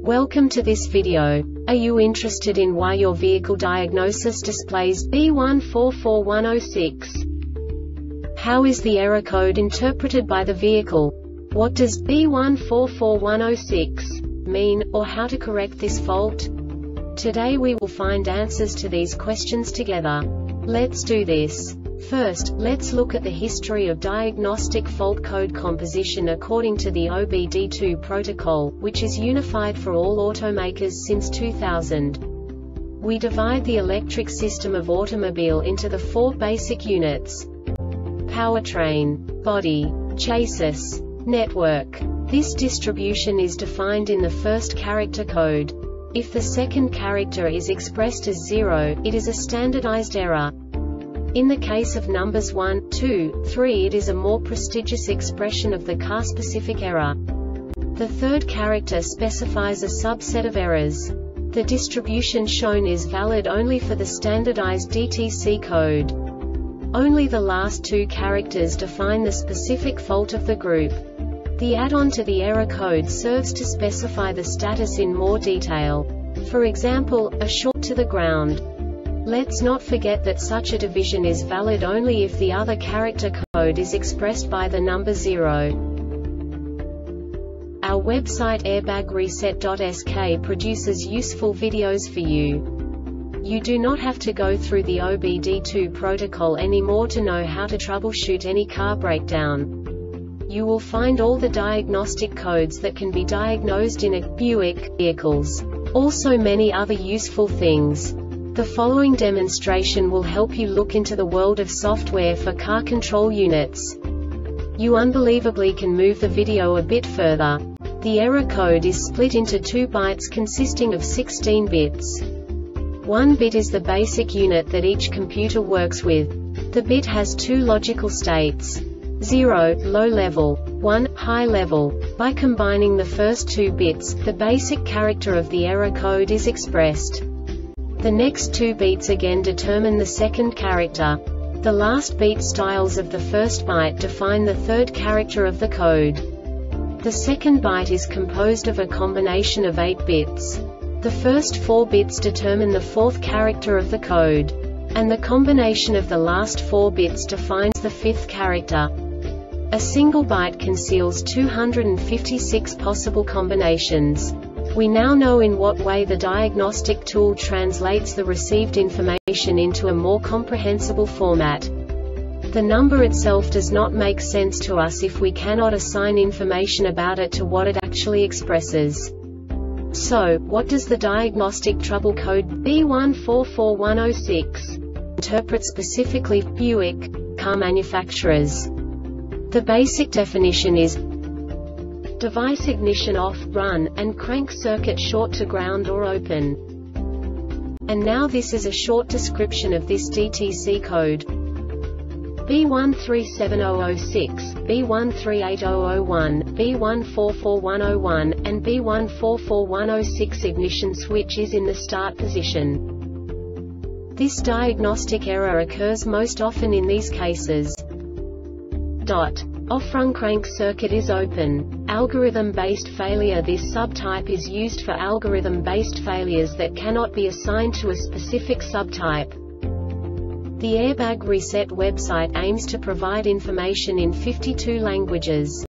Welcome to this video. Are you interested in why your vehicle diagnosis displays B144106? How is the error code interpreted by the vehicle? What does B144106 mean, or how to correct this fault? Today we will find answers to these questions together. Let's do this. First, let's look at the history of diagnostic fault code composition according to the OBD2 protocol, which is unified for all automakers since 2000. We divide the electric system of automobile into the four basic units: powertrain, body, chassis, network. This distribution is defined in the first character code. If the second character is expressed as 0, it is a standardized error. In the case of numbers 1, 2, 3, it is a more prestigious expression of the car-specific error. The third character specifies a subset of errors. The distribution shown is valid only for the standardized DTC code. Only the last two characters define the specific fault of the group. The add-on to the error code serves to specify the status in more detail. For example, a short to the ground. Let's not forget that such a division is valid only if the other character code is expressed by the number 0. Our website airbagreset.sk produces useful videos for you. You do not have to go through the OBD2 protocol anymore to know how to troubleshoot any car breakdown. You will find all the diagnostic codes that can be diagnosed in a Buick vehicles. Also many other useful things. The following demonstration will help you look into the world of software for car control units. You unbelievably can move the video a bit further. The error code is split into 2 bytes consisting of 16 bits. 1 bit is the basic unit that each computer works with. The bit has 2 logical states: 0, low level, 1, high level. By combining the first 2 bits, the basic character of the error code is expressed. The next 2 beats again determine the second character. The last beat styles of the first byte define the third character of the code. The second byte is composed of a combination of 8 bits. The first 4 bits determine the fourth character of the code. And the combination of the last 4 bits defines the fifth character. A single byte conceals 256 possible combinations. We now know in what way the diagnostic tool translates the received information into a more comprehensible format. The number itself does not make sense to us if we cannot assign information about it to what it actually expresses. So, what does the diagnostic trouble code B144106 interpret specifically for Buick car manufacturers? The basic definition is device ignition off, run, and crank circuit short to ground or open. And now this is a short description of this DTC code. B137006, B138001, B144101, and B144106 ignition switch is in the start position. This diagnostic error occurs most often in these cases. Off-run crank circuit is open. Algorithm-based failure. This subtype is used for algorithm-based failures that cannot be assigned to a specific subtype. The Airbag Reset website aims to provide information in 52 languages.